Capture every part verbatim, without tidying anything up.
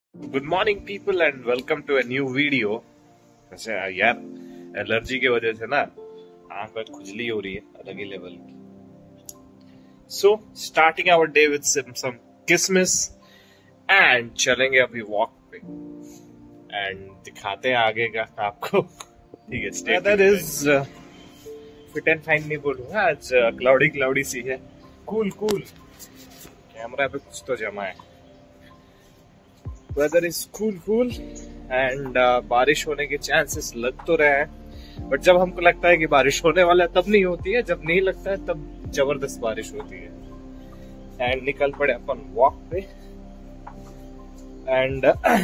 Good morning people and welcome to a new video. वैसे यार allergy की वजह से ना आंख में खुजली हो रही है अलग ही लेवल की। So starting our day with some किसमिस एंड चलेंगे अभी वॉक पे एंड दिखाते हैं आगे का आपको। ठीक है, weather is fit and fine नहीं बोलूंगा, आज क्लाउडी क्लाउडी सी है, कूल कूल। कैमरा पे कुछ तो जमा है। Weather is cool cool and बारिश होने के चांसेस लग तो रहे हैं, बट जब हमको लगता है कि बारिश होने वाला है तब नहीं होती है, जब नहीं लगता है तब जबरदस्त बारिश होती है। एंड निकल पड़े अपन वॉक पे। एंड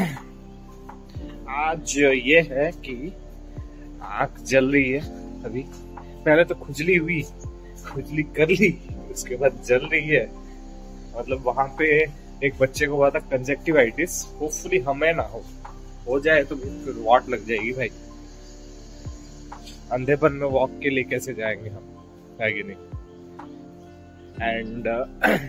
आज ये है कि आंख जल रही है अभी। पहले तो खुजली हुई, खुजली कर ली, उसके बाद जल रही है। मतलब वहां पे एक बच्चे को हुआ था कंजक्टिवाइटिस, होपफुली हमें ना हो हो जाए तो फिर वाट लग जाएगी भाई। अंधेपन में वॉक के लिए कैसे जाएंगे हम, है कि नहीं। एंड uh,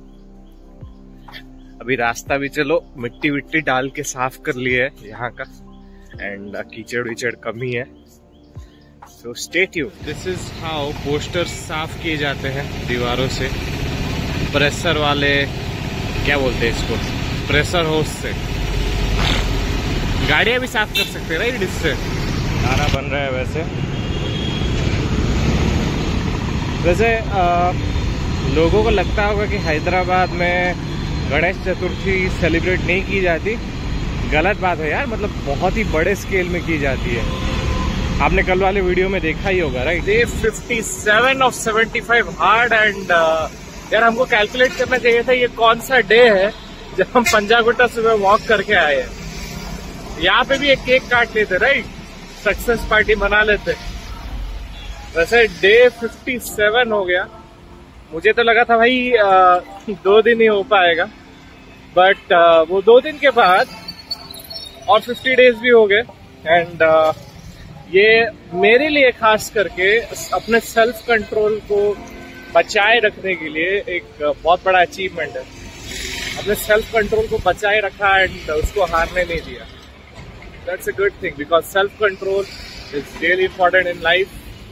अभी रास्ता भी चलो मिट्टी विट्टी डाल के साफ कर लिए है यहाँ का, एंड uh, कीचड़ विचड़ कम ही है। So stay tuned. This is how posters साफ किए जाते हैं दीवारों से, प्रेशर वाले, क्या बोलते हैं इसको, प्रेशर होस से। गाड़ियां भी साफ कर सकते हैं राइट इससे। खाना बन रहा है वैसे वैसे आ, लोगों को लगता होगा कि हैदराबाद में गणेश चतुर्थी सेलिब्रेट नहीं की जाती। गलत बात है यार, मतलब बहुत ही बड़े स्केल में की जाती है। आपने कल वाले वीडियो में देखा ही होगा right. Day fifty seven of seventy five hard and यार हमको कैलकुलेट करना चाहिए था ये कौन सा डे है जब हम पंजागुट्टा सुबह वॉक करके आए हैं। यहाँ पे भी एक केक काट लेते राइट, सक्सेस पार्टी मना लेते। वैसे डे फिफ्टी सेवन हो गया। मुझे तो लगा था भाई आ, दो दिन ही हो पाएगा, बट आ, वो दो दिन के बाद और फिफ्टी डेज भी हो गए। एंड ये मेरे लिए खास करके अपने सेल्फ कंट्रोल को बचाए रखने के लिए एक बहुत बड़ा अचीवमेंट है। अपने सेल्फ कंट्रोल को बचाए रखा एंड उसको हारने नहीं दिया। That's a good thing because self control is really important in life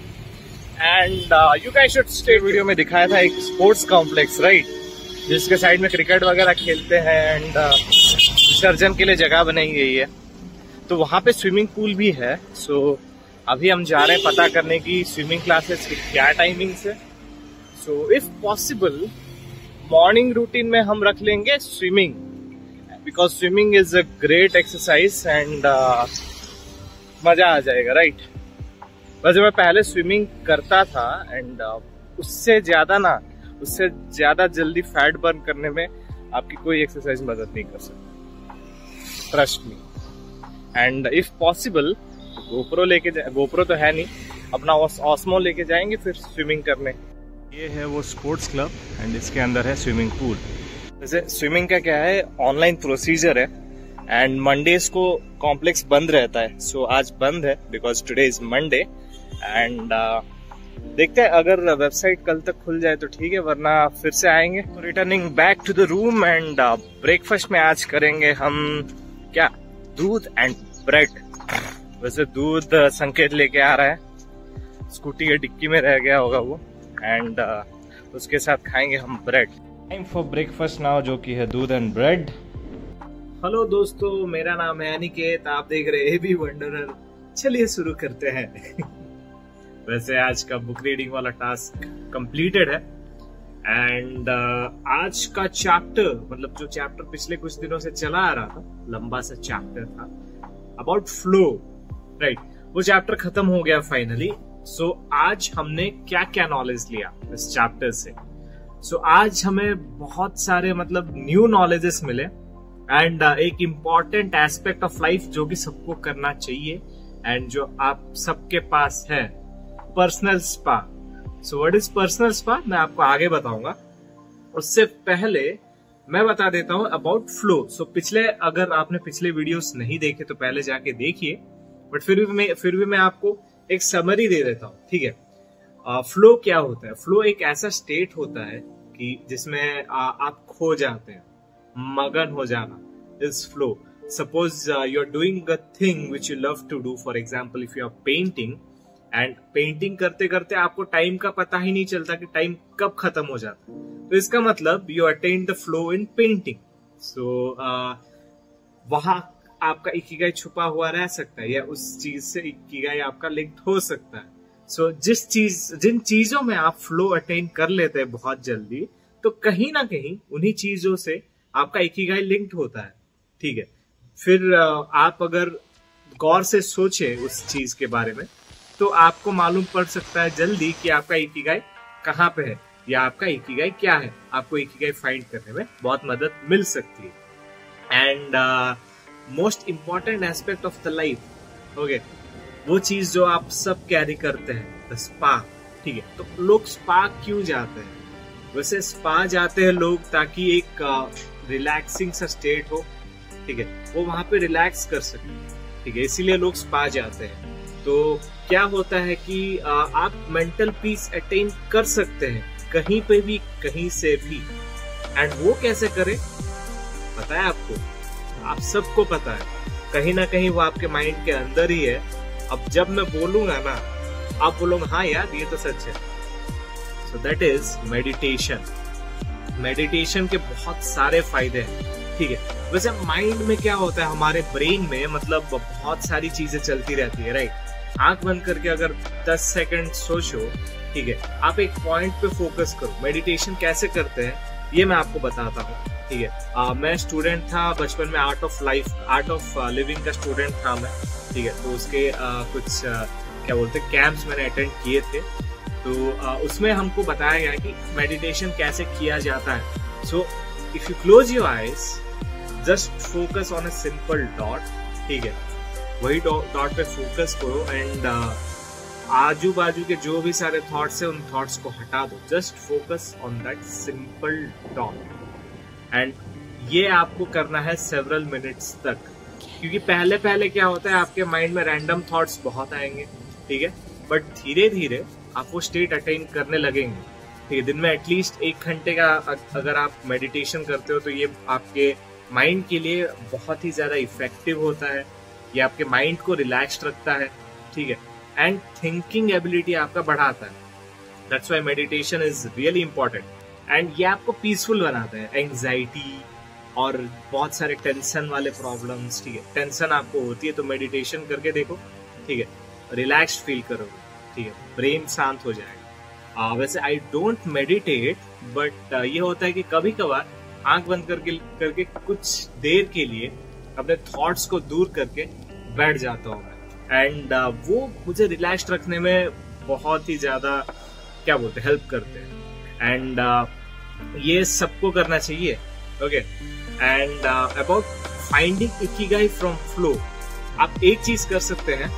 and you guys should stay. Video में दिखाया था एक स्पोर्ट्स कॉम्प्लेक्स राइट, जिसके साइड में क्रिकेट वगैरह खेलते हैं एंड विसर्जन के लिए जगह बनाई गई है। तो वहां पे स्विमिंग पूल भी है। सो so, अभी हम जा रहे हैं पता करने की स्विमिंग क्लासेस की क्या टाइमिंग्स है। So, if possible, morning routine में हम रख लेंगे swimming, because swimming is a great exercise and uh, मजा आ जाएगा राइट। वैसे मैं पहले स्विमिंग करता था एंड uh, उससे ज्यादा ना उससे ज्यादा जल्दी फैट बर्न करने में आपकी कोई एक्सरसाइज मदद नहीं कर सकती, trust me. And if possible GoPro लेके जाए, गोप्रो तो है नहीं, अपना ऑस्मो लेके जाएंगे फिर स्विमिंग करने। ये है वो स्पोर्ट्स क्लब एंड इसके अंदर है स्विमिंग पूल। वैसे स्विमिंग का क्या है, ऑनलाइन प्रोसीजर है एंड मंडेज को कॉम्प्लेक्स बंद रहता है। सो so, आज बंद है because today is Monday and देखते हैं अगर वेबसाइट कल तक खुल जाए तो ठीक है, वरना फिर से आएंगे। Returning back to the room and breakfast में आज करेंगे हम क्या, दूध एंड ब्रेड। वैसे दूध संकेत लेके आ रहा है, स्कूटी के डिक्की में रह गया होगा वो, एंड uh, उसके साथ खाएंगे हम bread. Time for breakfast now, जो कि है दूध एंड ब्रेड। हेलो दोस्तों, मेरा नाम है अनिकेत, आप देख रहे हैं एबी वंडरर। चलिए शुरू करते हैं। वैसे आज का बुक रीडिंग वाला टास्क कंप्लीटेड है एंड uh, आज का चैप्टर, मतलब जो चैप्टर पिछले कुछ दिनों से चला आ रहा था, लंबा सा चैप्टर था अबाउट फ्लो राइट, वो चैप्टर खत्म हो गया फाइनली। सो so, आज हमने क्या क्या नॉलेज लिया इस चैप्टर से। सो so, आज हमें बहुत सारे मतलब न्यू नॉलेजेस मिले एंड uh, एक इम्पॉर्टेंट एस्पेक्ट ऑफ लाइफ जो कि सबको करना चाहिए एंड जो आप सबके पास है, personal spa. So what is personal spa मैं आपको आगे बताऊंगा। उससे पहले मैं बता देता हूं अबाउट फ्लो। सो पिछले, अगर आपने पिछले वीडियोस नहीं देखे तो पहले जाके देखिए, बट फिर भी मैं फिर भी मैं आपको एक समरी दे देता हूँ, ठीक है। फ्लो uh, क्या होता है? फ्लो एक ऐसा स्टेट होता है कि जिसमें uh, आप खो जाते हैं, मगन हो जाना, is flow. Suppose uh, you're doing a thing which you love to do. For example, if you are painting and painting करते करते आपको टाइम का पता ही नहीं चलता कि टाइम कब खत्म हो जाता है, तो इसका मतलब you attain the flow in painting. So uh, वहां आपका इकिगाई छुपा हुआ रह सकता है, या उस चीज से इकिगाई आपका लिंक हो सकता है. सो so, जिस चीज जिन चीजों में आप फ्लो अटेन कर लेते हैं बहुत जल्दी, तो कहीं ना कहीं उन्हीं चीजों से आपका इकिगाई लिंक्ड होता है. ठीक है, फिर आप अगर गौर से सोचे उस चीज के बारे में, तो आपको मालूम पड़ सकता है जल्दी कि आपका इकिगाई कहाँ पे है या आपका इकिगाई क्या है. आपको इकिगाई फाइंड करने में बहुत मदद मिल सकती है. And most important aspect of the life, okay, वो चीज जो आप सब कैरी करते हैं, द स्पा. ठीक है, तो लोग स्पा क्यों जाते हैं? वैसे स्पा जाते हैं लोग ताकि एक रिलैक्सिंग सा स्टेट हो. ठीक है, वो वहां पे रिलैक्स कर सके. ठीक है, इसीलिए लोग स्पा जाते हैं. तो क्या होता है कि आ, आप मेंटल पीस अटेन कर सकते हैं कहीं पे भी, कहीं से भी. एंड वो कैसे करें पता है आपको? आप सबको पता है, कहीं ना कहीं वो आपके माइंड के अंदर ही है. अब जब मैं बोलूंगा ना, आप बोलोगे हाँ यार ये तो सच है. So that is meditation. Meditation के बहुत सारे फायदे हैं. ठीक है, वैसे माइंड में क्या होता है, हमारे ब्रेन में मतलब बहुत सारी चीजें चलती रहती है, राइट. आंख बंद करके अगर दस सेकंड सोचो, ठीक है, आप एक पॉइंट पे फोकस करो. मेडिटेशन कैसे करते हैं ये मैं आपको बताता हूँ. ठीक है, आ, मैं स्टूडेंट था बचपन में, art of life, art of living का स्टूडेंट था मैं. ठीक है, तो उसके आ, कुछ आ, क्या बोलते हैं कैंप्स मैंने अटेंड किए थे. तो आ, उसमें हमको बताया गया कि मेडिटेशन कैसे किया जाता है. So if you close your eyes, just focus on a simple dot. ठीक है, वही डॉट पे फोकस करो एंड आजू बाजू के जो भी सारे थॉट्स है उन थॉट्स को हटा दो. Just focus on that simple dot. And ये आपको करना है सेवरल मिनट्स तक, क्योंकि पहले पहले क्या होता है, आपके माइंड में रैंडम थॉट्स बहुत आएंगे. ठीक है, बट धीरे धीरे आप वो स्टेट अटेन करने लगेंगे. ठीक है, दिन में एटलीस्ट एक घंटे का अगर आप मेडिटेशन करते हो तो ये आपके माइंड के लिए बहुत ही ज्यादा इफेक्टिव होता है. ये आपके माइंड को रिलैक्स्ड रखता है. ठीक है, एंड थिंकिंग एबिलिटी आपका बढ़ाता है. That's why meditation is really important. And ये आपको पीसफुल बनाता है. एंग्जाइटी और बहुत सारे टेंशन वाले प्रॉब्लम्स, ठीक है, टेंशन आपको होती है तो मेडिटेशन करके देखो. ठीक है, रिलैक्स्ड फील करोगे. ठीक है, ब्रेन शांत हो जाएगा. uh, वैसे आई डोंट मेडिटेट, बट ये होता है कि कभी कभार आंख बंद करके करके कुछ देर के लिए अपने थॉट्स को दूर करके बैठ जाता हूँ मैं. एंड uh, वो मुझे रिलैक्स्ड रखने में बहुत ही ज्यादा क्या बोलते हैं हेल्प करते हैं. एंड uh, ये सबको करना चाहिए. Okay, and about finding ikigai from flow, आप एक चीज कर सकते हैं,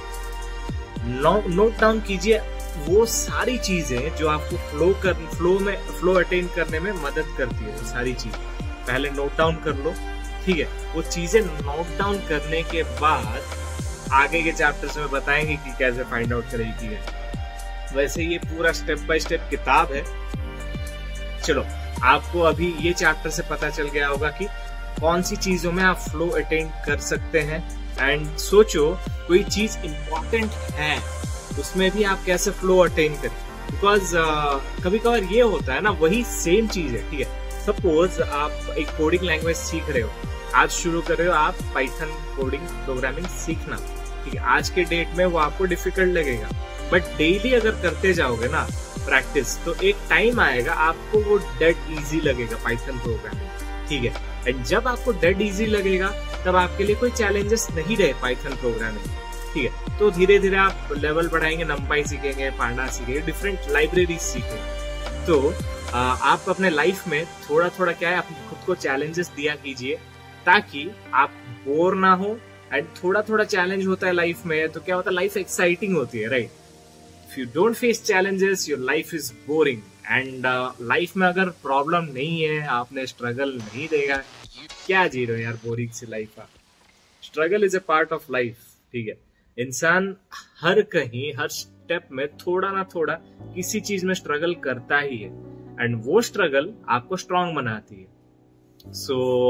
नोट डाउन कीजिए वो सारी चीजें जो आपको फ्लो कर फ्लो में फ्लो अटेन करने में मदद करती है. वो सारी चीजें पहले नोट डाउन कर लो. ठीक है, वो चीजें नोट डाउन करने के बाद आगे के चैप्टर्स में बताएंगे कि कैसे फाइंड आउट करेगी. वैसे ये पूरा स्टेप बाय स्टेप किताब है. चलो, आपको अभी ये चैप्टर से पता चल गया होगा कि कौन सी चीजों में आप फ्लो अटेन कर सकते हैं. एंड सोचो कोई चीज इंपॉर्टेंट है उसमें भी आप कैसे फ्लो अटेन करें. बिकॉज uh, कभी कभार ये होता है ना, वही सेम चीज है. ठीक है, सपोज आप एक कोडिंग लैंग्वेज सीख रहे हो, आज शुरू कर रहे हो आप पाइथन कोडिंग प्रोग्रामिंग सीखना. ठीक है, आज के डेट में वो आपको डिफिकल्ट लगेगा, बट डेली अगर करते जाओगे ना प्रैक्टिस, तो एक टाइम आएगा आपको वो डेड इजी लगेगा पाइथन प्रोग्रामिंग. ठीक है, एंड जब आपको डेड इजी लगेगा तब आपके लिए कोई चैलेंजेस नहीं रहे पाइथन प्रोग्रामिंग. ठीक है, तो धीरे धीरे आप लेवल बढ़ाएंगे, नंपाई सीखेंगे, पांडा सीखेंगे, डिफरेंट लाइब्रेरीज सीखेंगे. तो आ, आप अपने लाइफ में थोड़ा थोड़ा क्या है, अपने खुद को चैलेंजेस दिया कीजिए ताकि आप बोर ना हो. एंड थोड़ा थोड़ा चैलेंज होता है लाइफ में, तो क्या होता है, लाइफ एक्साइटिंग होती है, right. If you don't face challenges, your life is boring. And life में अगर प्रॉब्लम नहीं है, आपने स्ट्रगल नहीं देगा, क्या जी रहे हो यार बोरिंग सी life. Struggle is a part of life. ठीक है, इंसान हर कहीं हर स्टेप में थोड़ा ना थोड़ा किसी चीज में स्ट्रगल करता ही है. एंड वो स्ट्रगल आपको स्ट्रांग बनाती है. So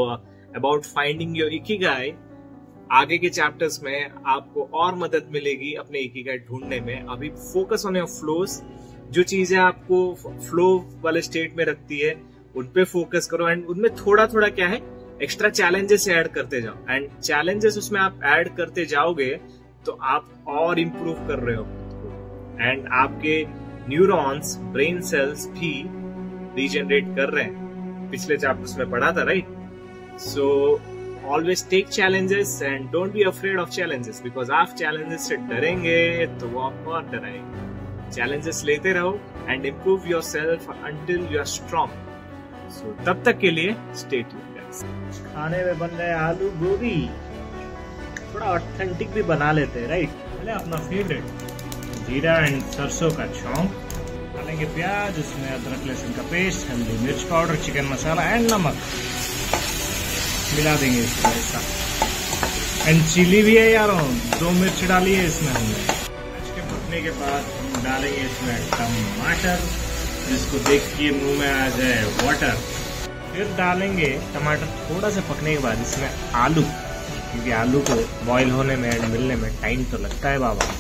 about finding your ikigai. आगे के चैप्टर्स में आपको और मदद मिलेगी अपने इकिगाई ढूंढने में। अभी फोकस ऑन योर फ्लोस, जो चीजें आपको फ्लो वाले स्टेट में रखती है उन पे फोकस करो, एंड उनमें थोड़ा थोड़ा क्या है एक्स्ट्रा चैलेंजेस ऐड करते जाओ, एंड चैलेंजेस उसमें आप ऐड करते जाओगे तो आप और इम्प्रूव कर रहे हो खुद को, एंड आपके न्यूरॉन्स, ब्रेन सेल्स भी रीजनरेट कर रहे हैं। पिछले चैप्टर्स में पढ़ा था, right? So always take challenges and don't be afraid of challenges, because आप चैलेंजेस से डरेंगे तो वो आपको और डराएंगे। चैलेंजेस लेते रहो and improve yourself until you are strong. So तब तक के लिए स्टे ट्यून्ड गाइस। खाने में बन रहे आलू गोभी, थोड़ा ऑथेंटिक भी बना लेते हैं, राइट? पहले अपना फेवरेट जीरा एंड सरसों का छौंक डालेंगे, प्याज, उसमें अदरक लहसुन का पेस्ट, हल्दी मिर्च पाउडर, चिकन मसाला एंड नमक मिला देंगे इसको ऐसा। एंड चिली भी है यार, दो मिर्च डाली है इसमें हमने। प्याज के पकने के बाद हम डालेंगे इसमें टमाटर, जिसको देख के मुंह में आ जाए वाटर। फिर डालेंगे टमाटर थोड़ा सा पकने के बाद इसमें आलू, क्योंकि आलू को बॉईल होने में एंड मिलने में टाइम तो लगता है बाबा।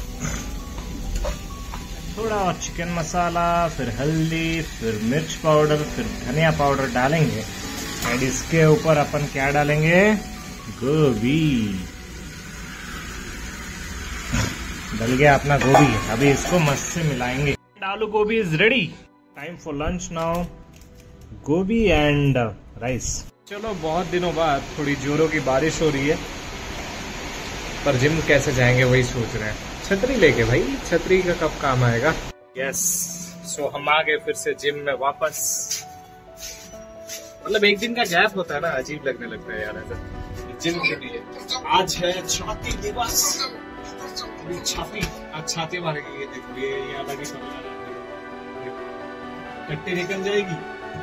थोड़ा और चिकन मसाला, फिर हल्दी, फिर मिर्च पाउडर, फिर धनिया पाउडर डालेंगे, एंड इसके ऊपर अपन क्या डालेंगे? गोभी। डल गया अपना गोभी। अभी इसको मस्त से मिलाएंगे। Aloo gobi is ready. Time for lunch now. Gobi and rice. चलो, बहुत दिनों बाद थोड़ी जोरों की बारिश हो रही है, पर जिम कैसे जाएंगे वही सोच रहे हैं। छतरी लेके भाई, छतरी का कब काम आएगा। यस, सो हम आ गए फिर से जिम में वापस। मतलब एक दिन का गैप होता है ना, अजीब लगने लगता है यार ऐसा जिम के लिए। आज है छाती दिवस। छाती आज छाती मारेगी, ये देखो, ये ये अलग ही कट्टी निकल जाएगी।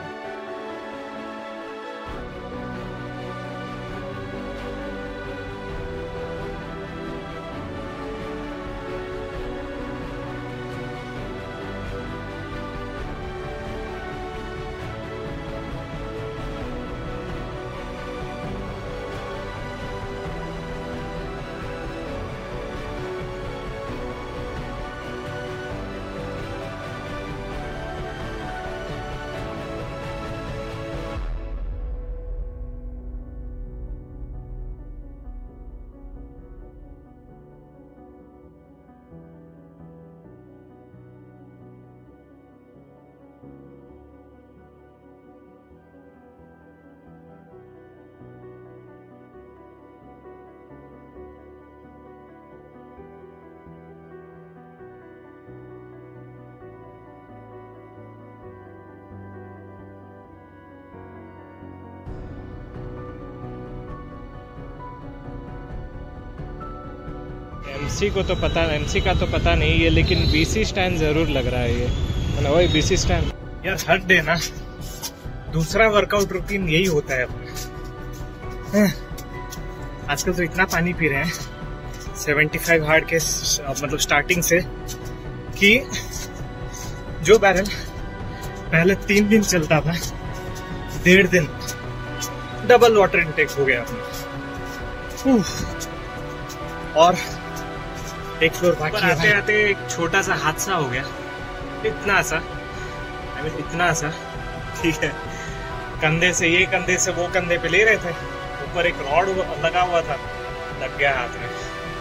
एमसी को तो पता एमसी का तो पता नहीं है, लेकिन बीसी स्टैंड जरूर लग रहा है ये। मतलब वही बीसी स्टैंड यार। हर डे ना दूसरा वर्कआउट रूटीन यही होता है अपना। आजकल तो इतना पानी पी रहे हैं पचहत्तर हार्ड के मतलब स्टार्टिंग से, कि जो बैरल पहले तीन दिन चलता था, डेढ़ दिन डबल वाटर इनटेक हो गया अपना। और एक फ्लोर बाकी है। आते आते एक छोटा सा हादसा हो गया, इतना सा, आई मीन इतना सा, ठीक है। कंधे से ये कंधे से वो कंधे पे ले रहे थे, ऊपर एक रॉड लगा हुआ था, लग गया हाथ में।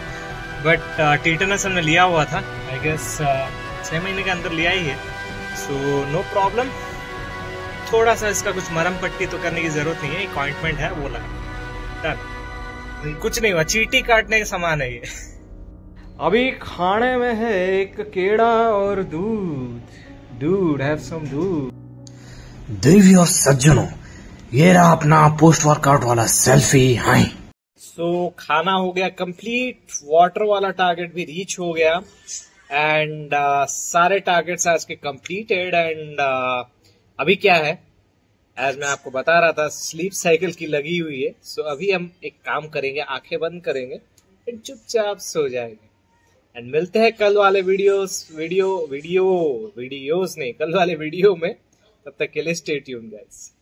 बट टीटनस हमने लिया हुआ था, आई गेस छह महीने के अंदर लिया ही है, सो नो प्रॉब्लम। थोड़ा सा इसका कुछ मरम पट्टी तो करने की जरूरत नहीं है, एक ऑइंटमेंट है वो लगा, डन। कुछ नहीं हुआ, चींटी काटने के समान है ये। अभी खाने में है एक केड़ा और दूध। दूध, हैव सम दूध। देवी और सज्जनों, ये रहा अपना पोस्ट वर्कआउट वाला सेल्फी। हाय सो so, खाना हो गया कंप्लीट, वाटर वाला टारगेट भी रीच हो गया, एंड uh, सारे टारगेट्स आज के कंप्लीटेड। एंड uh, अभी क्या है, एज मैं आपको बता रहा था, स्लीप साइकिल की लगी हुई है। सो so, अभी हम एक काम करेंगे, आंखें बंद करेंगे एंड चुपचाप सो जाएंगे। एंड मिलते हैं कल वाले वीडियोस वीडियो वीडियो वीडियोस नहीं कल वाले वीडियो में। तब तक के लिए स्टे ट्यून्ड गाइस।